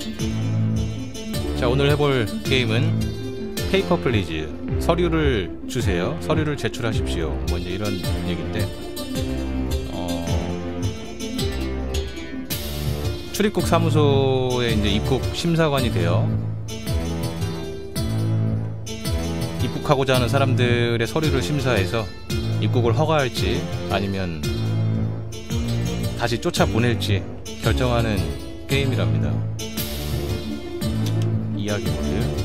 자, 오늘 해볼 게임은 페이퍼 플리즈. 서류를 주세요. 서류를 제출하십시오. 뭐 이제 이런 얘기인데, 출입국 사무소에 이제 입국 심사관이 되어 입국하고자 하는 사람들의 서류를 심사해서 입국을 허가할지 아니면 다시 쫓아 보낼지 결정하는 게임이랍니다. 이야기 모드.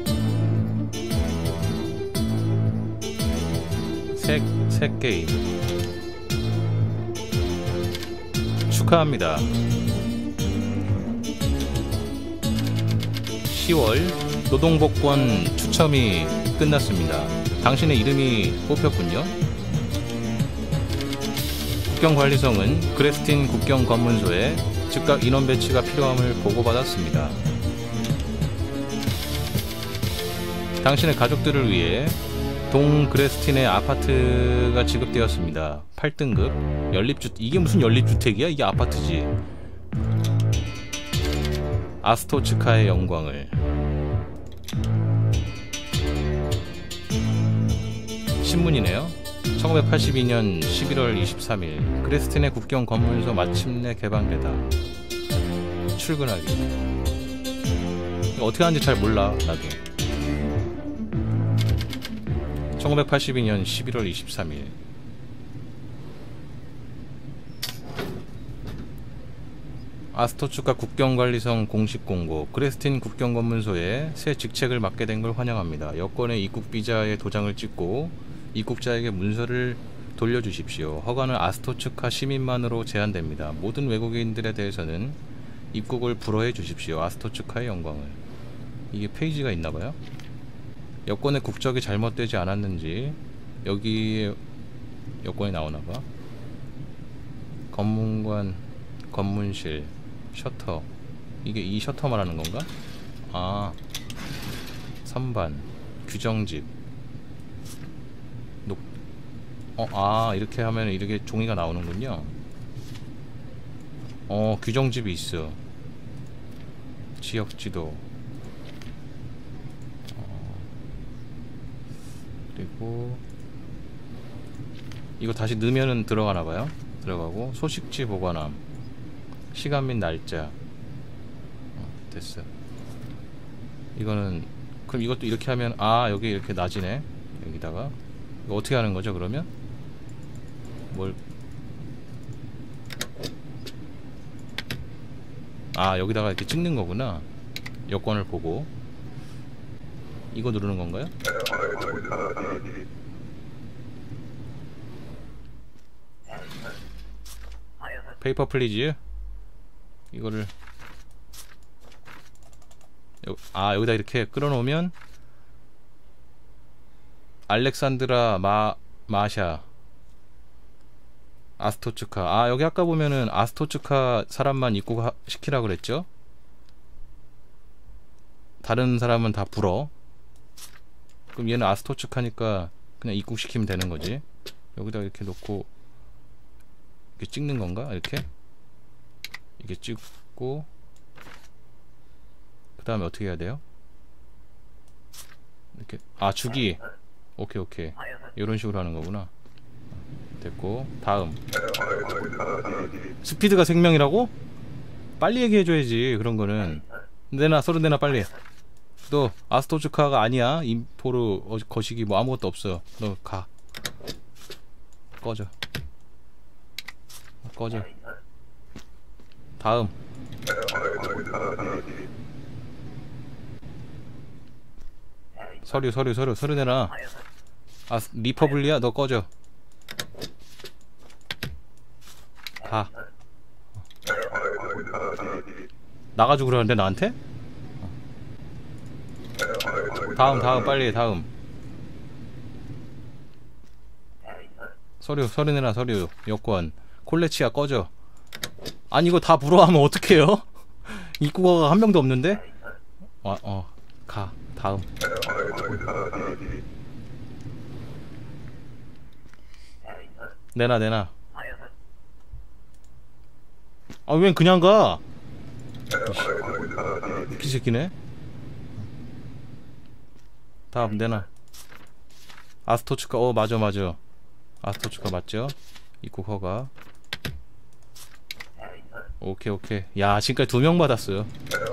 새 게임. 축하합니다. 10월 노동복권 추첨이 끝났습니다. 당신의 이름이 뽑혔군요. 국경관리성은 그레스틴 국경검문소에 즉각 인원 배치가 필요함을 보고받았습니다. 당신의 가족들을 위해 동그레스틴의 아파트가 지급되었습니다. 8등급 연립주택. 이게 무슨 연립주택이야? 이게 아파트지. 아스토츠카의 영광을. 신문이네요. 1982년 11월 23일 그레스틴의 국경검문소 마침내 개방되다. 출근하기. 어떻게 하는지 잘 몰라 나도. 1982년 11월 23일 아스토츠카 국경관리성 공식 공고. 그레스틴 국경검문소에 새 직책을 맡게 된 걸 환영합니다. 여권의 입국비자의 도장을 찍고 입국자에게 문서를 돌려주십시오. 허가는 아스토츠카 시민만으로 제한됩니다. 모든 외국인들에 대해서는 입국을 불허해 주십시오. 아스토츠카의 영광을. 이게 페이지가 있나봐요. 여권의 국적이 잘못되지 않았는지 여기에 여권이 나오나봐. 검문관, 검문실, 셔터. 이게 이 셔터 말하는 건가? 아, 선반, 규정집. 이렇게 하면 이렇게 종이가 나오는군요. 규정집이 있어. 지역지도. 그리고 이거 다시 넣으면은 들어가나봐요. 들어가고 소식지 보관함. 시간 및 날짜. 됐어. 이거는 그럼 이것도 이렇게 하면 여기 이렇게 놔지네. 여기다가 이거 어떻게 하는 거죠 그러면? 여기다가 이렇게 찍는 거구나. 여권을 보고 이거 누르는 건가요? 페이퍼 플리즈. 이거를 여기다 이렇게 끌어놓으면 알렉산드라 마샤 아스토츠카. 여기 아까 보면은 아스토츠카 사람만 입국시키라 그랬죠? 다른 사람은 다 불어. 그럼 얘는 아스토츠카니까 그냥 입국시키면 되는 거지. 여기다 이렇게 놓고 이렇게 찍는 건가? 이렇게 찍고 그 다음에 어떻게 해야 돼요? 이렇게 주기. 오케이 이런 식으로 하는 거구나. 됐고 다음. 스피드가 생명이라고? 빨리 얘기해줘야지 그런 거는. 서류 내놔 빨리. 너 아스토츠카가 아니야. 인포르 거시기 뭐 아무것도 없어. 너 가. 꺼져. 다음. 서류 내놔. 리퍼블리야 너 꺼져. 가. 나가지고 그러는데 나한테? 다음 빨리 다음. 서류 내놔. 서류 여권. 콜레치야 꺼져. 아니 이거 다 불어하면 어떡해요? 입국어가 한 명도 없는데? 가. 다음. 내놔. 웬 그냥 가? 이 새끼네. 다음 내놔. 아스토츠카. 맞아. 아스토츠카 맞죠? 입국 허가. 오케이. 야, 지금까지 2명 받았어요.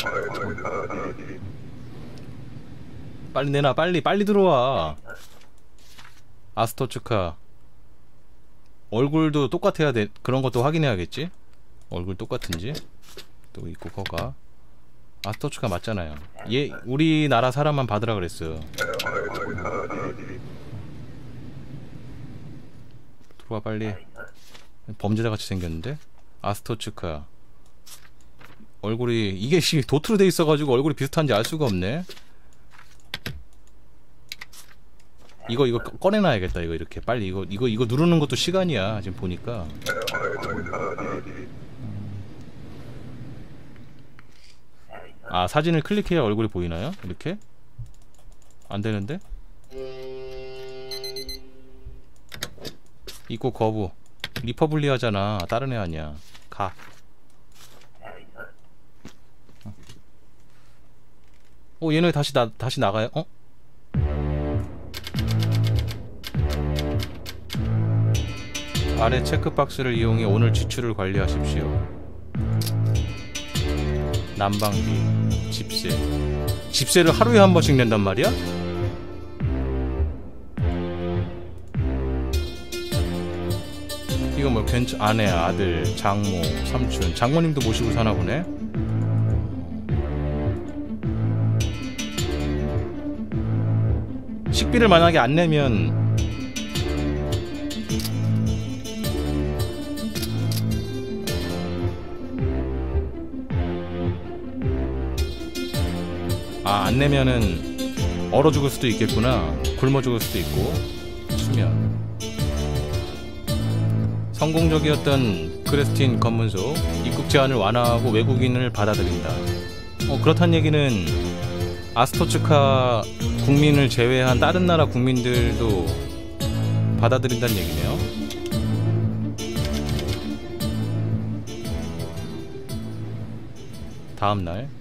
빨리 내놔. 빨리 들어와. 아스토츠카. 얼굴도 똑같아야 돼. 그런 것도 확인해야겠지? 얼굴 똑같은지. 또 입국 허가. 아스토츠카 맞잖아요. 얘 우리나라 사람만 받으라 그랬어요. 들어와 빨리. 범죄자 같이 생겼는데? 아스토츠카. 얼굴이 이게 도트로 돼 있어가지고 얼굴이 비슷한지 알 수가 없네. 이거 꺼내놔야겠다. 이거 이렇게 빨리 이거 누르는 것도 시간이야. 지금 보니까. 아, 사진을 클릭해야 얼굴이 보이나요? 이렇게? 안 되는데? 입국 거부. 리퍼블리아잖아. 다른 애 아니야. 가. 얘네 다시 나가요? 아래 체크박스를 이용해 오늘 지출을 관리하십시오. 난방비, 집세를 하루에 한 번씩 낸단 말이야? 이거 뭐 아내, 아들, 장모, 삼촌, 장모님도 모시고 사나 보네. 식비를 만약에 안 내면 안 내면은 얼어 죽을 수도 있겠구나. 굶어 죽을 수도 있고. 수면. 성공적이었던 크레스틴 검문소 입국 제한을 완화하고 외국인을 받아들인다. 그렇단 얘기는 아스토츠카 국민을 제외한 다른 나라 국민들도 받아들인다는 얘기네요. 다음날.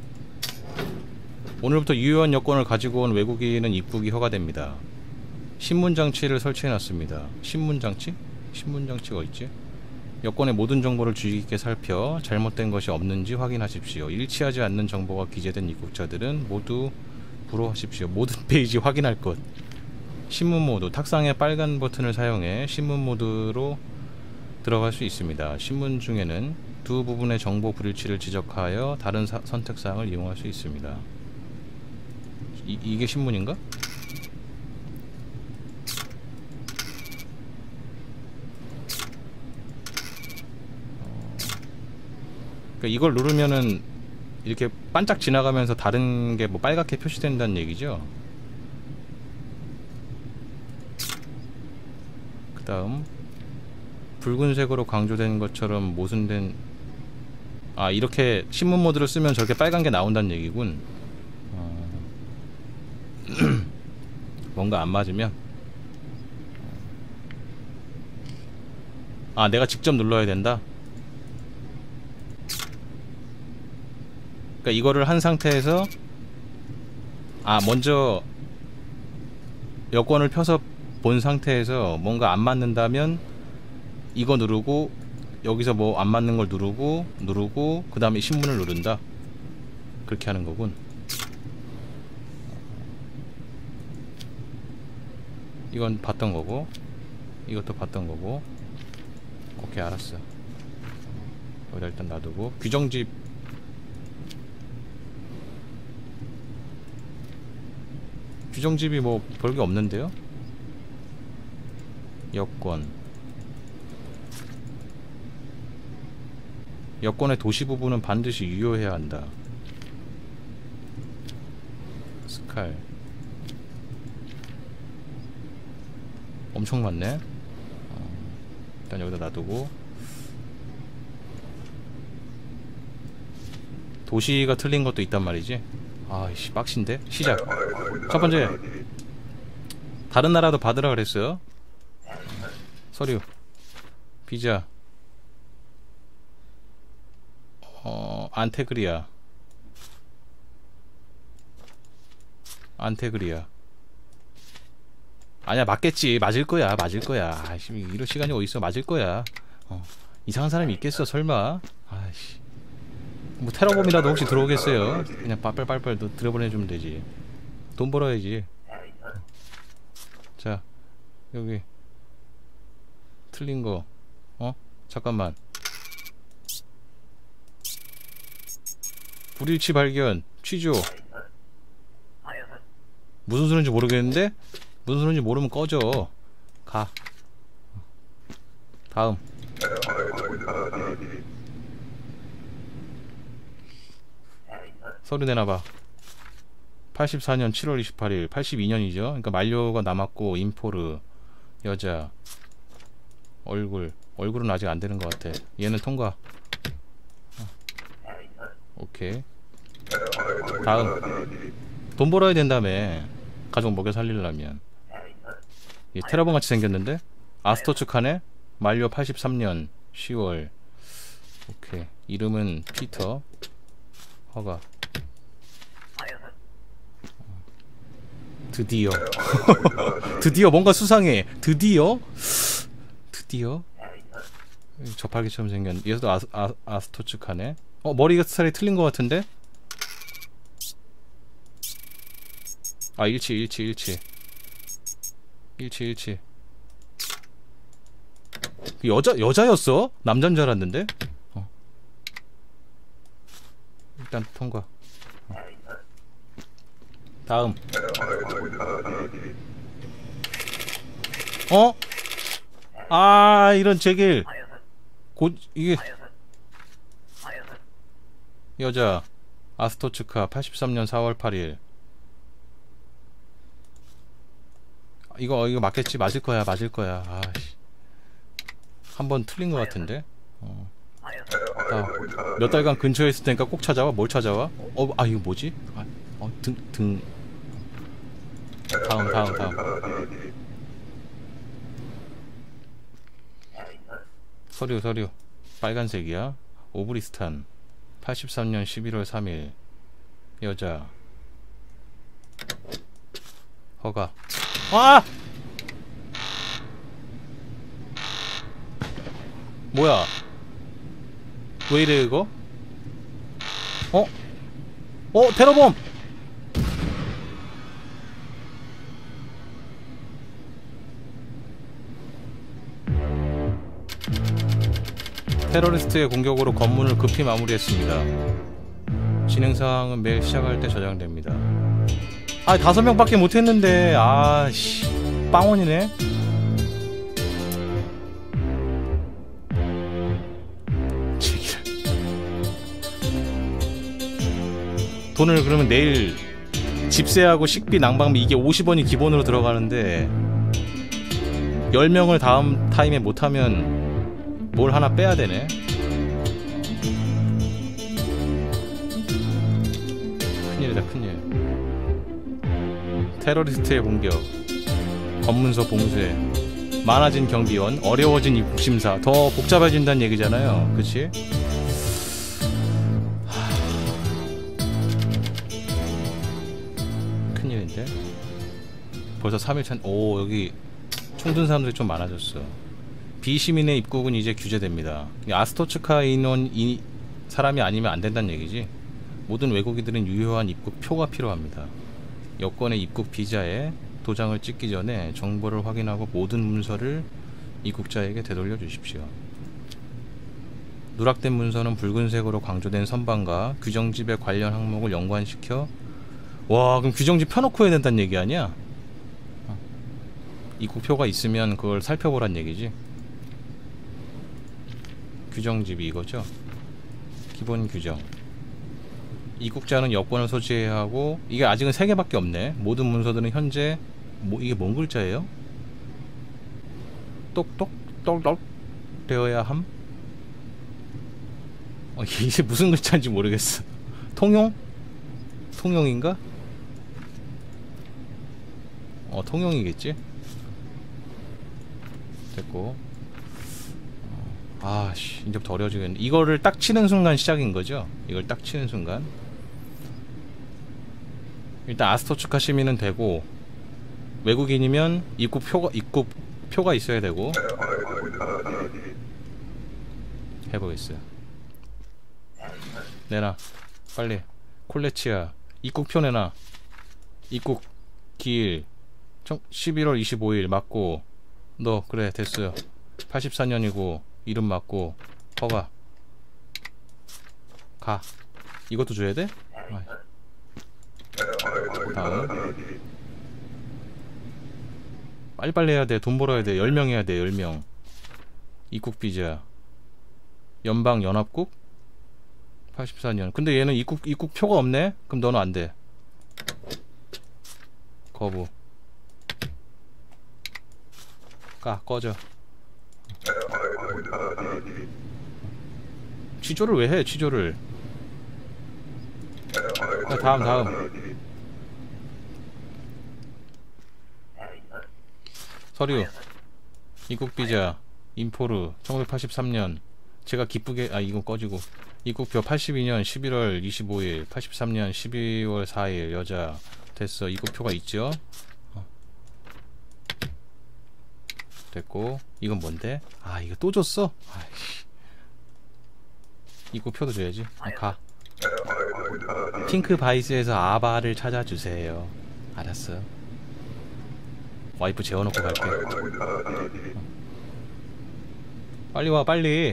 오늘부터 유효한 여권을 가지고 온 외국인은 입국이 허가됩니다. 신문장치를 설치해놨습니다. 신문장치? 신문장치가 있지? 여권의 모든 정보를 주의 깊게 살펴 잘못된 것이 없는지 확인하십시오. 일치하지 않는 정보가 기재된 입국자들은 모두 불허하십시오. 모든 페이지 확인할 것. 신문 모드. 탁상의 빨간 버튼을 사용해 신문 모드로 들어갈 수 있습니다. 신문 중에는 두 부분의 정보 불일치를 지적하여 다른 선택사항을 이용할 수 있습니다. 이게 신문인가? 그러니까 이걸 누르면은 이렇게 반짝 지나가면서 다른 게 뭐 빨갛게 표시된다는 얘기죠. 그 다음 붉은색으로 강조된 것처럼 모순된 이렇게 신문 모드를 쓰면 저렇게 빨간 게 나온다는 얘기군. 뭔가 안 맞으면 내가 직접 눌러야 된다. 그러니까 이거를 한 상태에서 먼저 여권을 펴서 본 상태에서 뭔가 안 맞는다면 이거 누르고 여기서 뭐 안 맞는 걸 누르고 그 다음에 신문을 누른다. 그렇게 하는 거군. 이건 봤던 거고 이것도 봤던 거고. 오케이, 알았어. 여기다 일단 놔두고 규정집. 규정집이 뭐 별게 없는데요? 여권의 도시 부분은 반드시 유효해야 한다. 스칼. 엄청 많네. 일단 여기다 놔두고. 도시가 틀린 것도 있단 말이지. 아이씨, 빡신데? 시작. 첫 번째, 다른 나라도 받으라 그랬어요. 서류, 비자. 안테그리아. 안테그리아. 아니야, 맞겠지. 맞을 거야. 맞을 거야. 아이씨, 이럴 시간이 어딨어. 맞을 거야. 이상한 사람이 있겠어, 설마. 아이씨. 뭐 테러범이라도 혹시 들어오겠어요? 그냥 빨빨빨빨 들여보내주면 되지. 돈 벌어야지. 자, 여기 틀린 거. 잠깐만. 불일치 발견. 취조. 무슨 소린지 모르겠는데? 무슨 소린지 모르면 꺼져. 가. 다음. 서류 내놔봐. 84년 7월 28일 82년이죠. 그러니까 만료가 남았고 인포르 여자 얼굴은 아직 안 되는 것 같아. 얘는 통과. 오케이. 다음. 돈 벌어야 된다며. 가족 먹여 살리려면. 얘 테러범 같이 생겼는데? 아스토츠카네? 만료 83년 10월. 오케이. 이름은 피터. 허가. 드디어. 드디어 뭔가 수상해. 드디어 저팔계처럼 생겼. 얘도 아스토츠카네. 머리가 스타일이 틀린 것 같은데? 아, 일치. 여자였어? 남잔 줄 알았는데? 일단 통과. 다음. 아, 이런 제길. 이게 여자 아스토츠카 83년 4월 8일. 이거 맞겠지? 맞을 거야. 아씨. 한번 틀린 것 같은데. 몇 달간 근처에 있을 테니까 꼭 찾아와. 뭘 찾아와? 이거 뭐지? 다음. 서류. 빨간색이야. 오브리스탄. 83년 11월 3일. 여자. 허가. 뭐야? 왜 이래 이거? 테러범! 테러리스트의 공격으로 건물을 급히 마무리했습니다. 진행사항은 매일 시작할 때 저장됩니다. 5명밖에 못했는데. 아씨, 빵원이네. 돈을 그러면 내일 집세하고 식비 난방비 이게 50원이 기본으로 들어가는데 10명을 다음 타임에 못하면 뭘 하나 빼야 되네. 큰일이다, 큰일. 테러리스트의 공격, 검문소 봉쇄, 많아진 경비원, 어려워진 입국심사. 더 복잡해진다는 얘기잖아요. 그치? 큰일인데? 벌써 3일차. 오, 여기 총 든 사람들이 좀 많아졌어. 비시민의 입국은 이제 규제됩니다. 아스토츠카 인원 사람이 아니면 안 된다는 얘기지. 모든 외국인들은 유효한 입국 표가 필요합니다. 여권의 입국 비자에 도장을 찍기 전에 정보를 확인하고 모든 문서를 입국자에게 되돌려 주십시오. 누락된 문서는 붉은색으로 강조된 선반과 규정집에 관련 항목을 연관시켜. 와, 그럼 규정집 펴놓고 해야 된다는 얘기 아니야? 입국표가 있으면 그걸 살펴보란 얘기지. 규정집이 이거죠. 기본 규정. 입국자는 여권을 소지해야 하고. 이게 아직은 3개밖에 없네. 모든 문서들은 현재 이게 뭔 글자예요? 똑똑똑똑 되어야 함? 이게 무슨 글자인지 모르겠어. 통용? 통용인가? 통용이겠지? 됐고. 아씨 이제부터 어려워지겠네. 이거를 딱 치는 순간 시작인 거죠. 이걸 딱 치는 순간 일단 아스토츠카 시민은 되고, 외국인이면 입국 표가 있어야 되고. 해보겠어요. 내놔 빨리. 콜레치아 입국표 내놔. 입국 기일 11월 25일 맞고. 너 그래 됐어요. 84년이고 이름 맞고. 허가. 가. 이것도 줘야 돼? 다음. 빨리빨리 해야 돼. 돈 벌어야 돼. 10명 해야 돼. 10명. 입국 비자 연방연합국 84년. 근데 얘는 입국표가 없네? 그럼 너는 안 돼. 거부. 꺼져. 취조를 왜 해? 취조를. 다음. 서류. 입국비자 인포르 1983년. 제가 기쁘게 이건 꺼지고. 입국표 82년 11월 25일 83년 12월 4일 여자. 됐어. 입국표가 있죠. 됐고. 이건 뭔데? 이거 또 줬어? 아이씨. 입국표도 줘야지. 가. 핑크 바이스에서 아바를 찾아주세요. 알았어. 와이프 재워놓고 갈게. 빨리 와 빨리.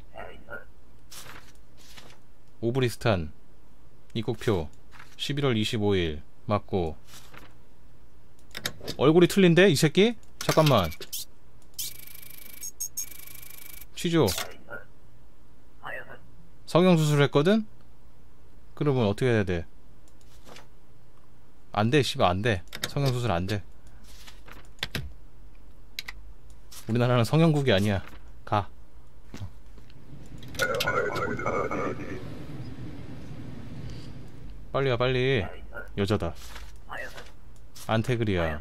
오브리스탄 입국표 11월 25일 맞고. 얼굴이 틀린데 이 새끼? 잠깐만. 취조. 성형수술 했거든? 그러면 어떻게 해야 돼? 안돼 씨발 안돼. 성형수술 안돼. 우리나라는 성형국이 아니야. 가. 빨리 와 빨리. 여자다. 안테그리아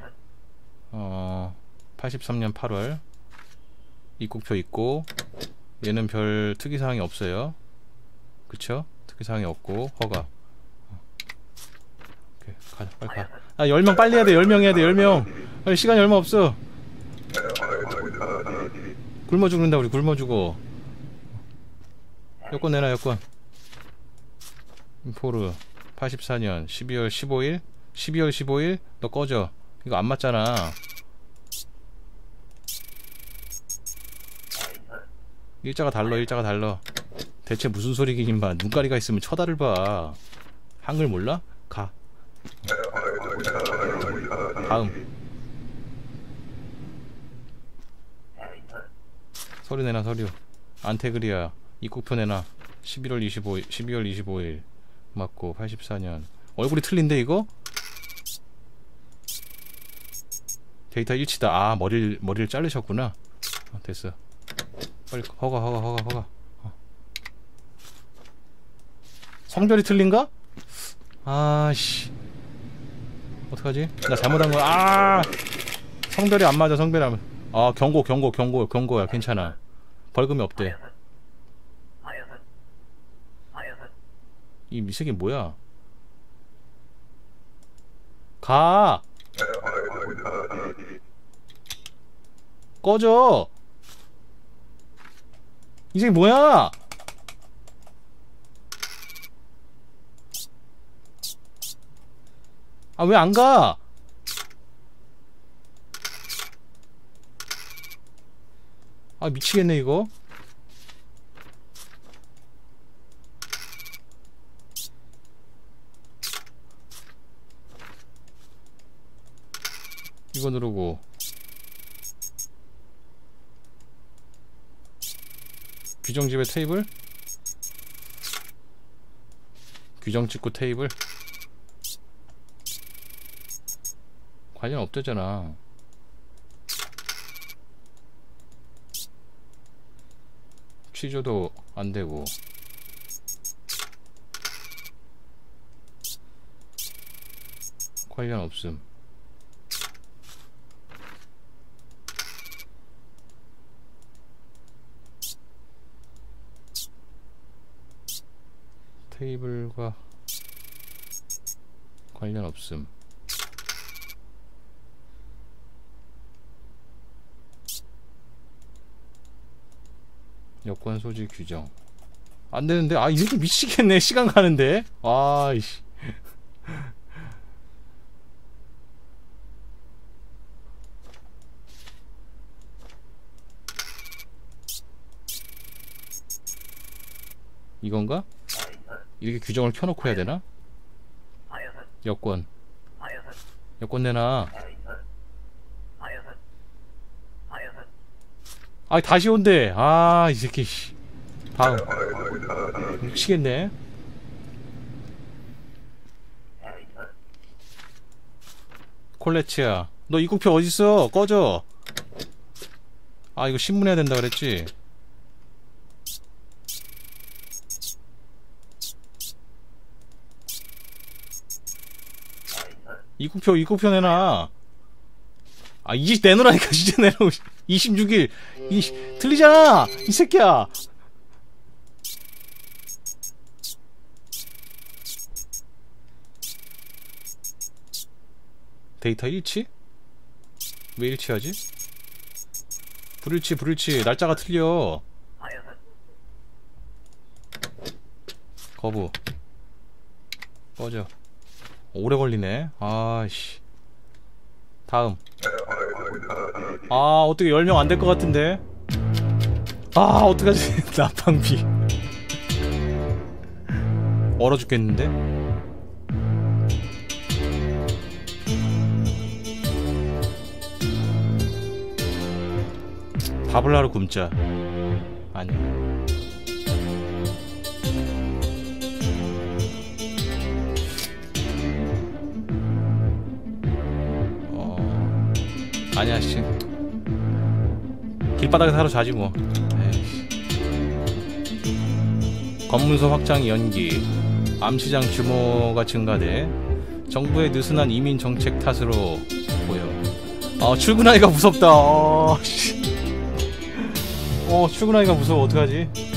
83년 8월 입국표 있고. 얘는 별 특이사항이 없어요. 그쵸? 특이사항이 없고. 허가. 오케이 가자 빨리 가. 10명 빨리 해야 돼. 10명 해야 돼. 10명 빨리. 시간이 얼마 없어. 굶어 죽는다 우리. 굶어 죽어. 여권 내놔 여권. 인포르 84년 12월 15일 12월 15일. 너 꺼져. 이거 안 맞잖아. 일자가 달러. 대체 무슨 소리긴 임마. 눈가리가 있으면 쳐다를 봐. 한글 몰라? 가. 다음. 서류 내놔 서류. 안테그리아 입국표 내놔. 12월 25일 맞고. 84년. 얼굴이 틀린데 이거? 데이터 일치다. 머리를 자르셨구나. 됐어. 빨리 허가. 성별이 틀린가? 아씨 어떡하지? 나 잘못한 거야. 성별이 안 맞아. 성별이 안 맞아. 경고야. 괜찮아. 벌금이 없대. 이 미색이 뭐야? 가. 꺼져. 이게 뭐야? 왜 안 가? 미치겠네 이거. 이거 누르고. 규정집의 테이블? 규정 찍고 테이블? 관련 없대잖아. 취조도 안되고. 관련 없음. 테이블과 관련 없음. 여권 소지 규정 안되는데. 아, 이 새끼 미치겠네. 시간 가는데. 아이씨. 이건가? 이렇게 규정을 켜놓고 해야 되나? 여권 내놔. 아, 다시 온대. 아, 이 새끼. 다음. 미치겠네. 콜레치야, 너 입국표 어딨어? 꺼져. 아, 이거 신문해야 된다 그랬지? 입국표 내놔. 아, 내놓으라니까. 진짜 내놓으. 26일 틀리잖아 이 새끼야. 데이터 일치? 왜 일치하지? 불일치. 날짜가 틀려. 거부. 꺼져. 오래 걸리네. 아씨. 다음. 아, 어떻게 10명 안 될 것 같은데. 아, 어떡하지. 나방비 얼어 죽겠는데. 밥을 하러 굶자. 아니, 아니야 씨. 길바닥에서 하루 자지 뭐. 에이씨. 검문소 확장 연기. 암시장 규모가 증가돼 정부의 느슨한 이민 정책 탓으로 보여. 아, 출근하기가 무섭다. 씨. 출근하기가 무서워. 어떡하지?